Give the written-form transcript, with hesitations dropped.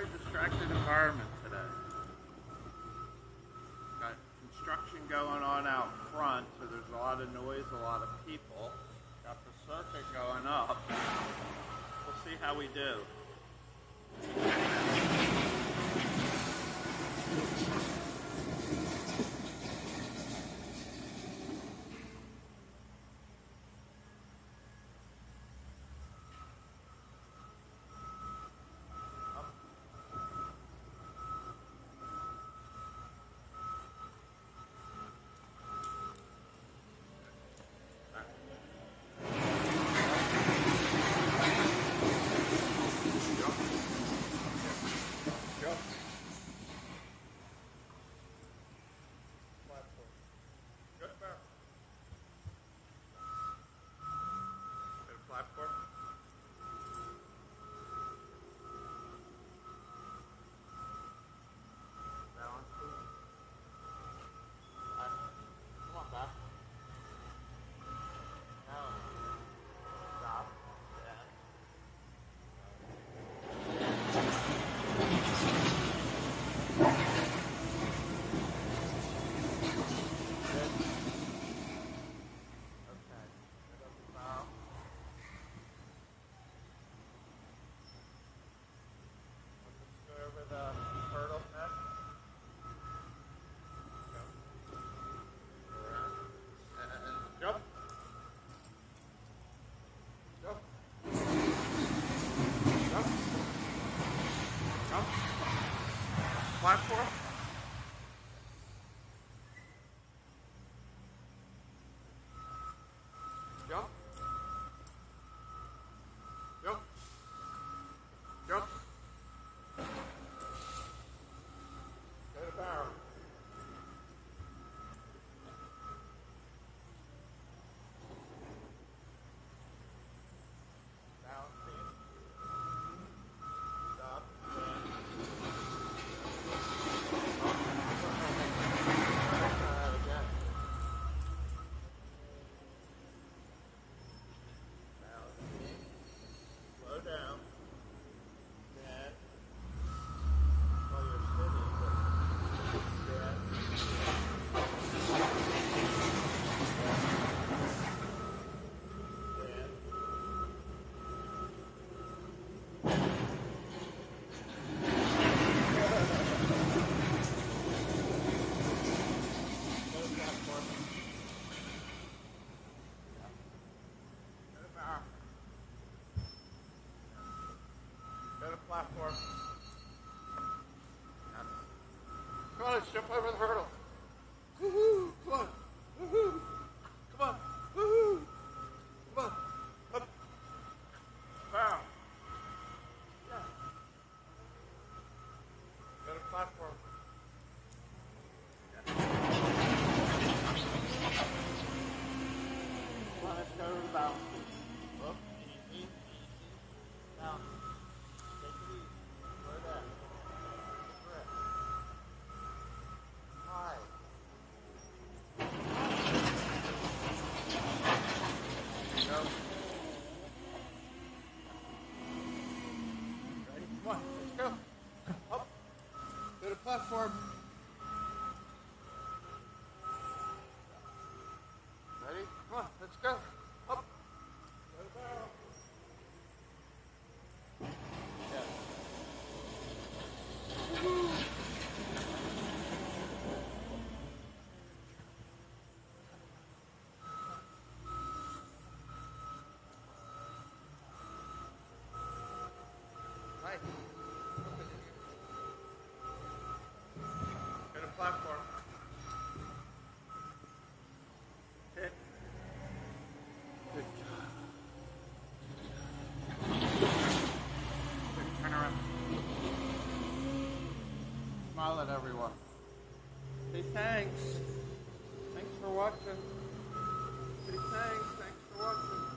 very distracted environment today. Got construction going on out front, so there's a lot of noise, a lot of people. Got the circuit going up. We'll see how we do. Platform. Jump. Jump. Jump. Go to barrel. Platform. Come on, let's jump over the hurdle. Woohoo! Come on. Woohoo! Come on. Woohoo! Come on. Up. Wow. Yeah. Go to platform. Yeah. Come on, let's go to the bounce. Up. Easy. Bounce. Platform. Ready? Come on, let's go. Up. Go to barrel. Yeah. Woo-hoo. Right. Platform. Hit. Good job. Good, turn around. Smile at everyone. Say thanks. Thanks for watching. Say thanks. Thanks for watching.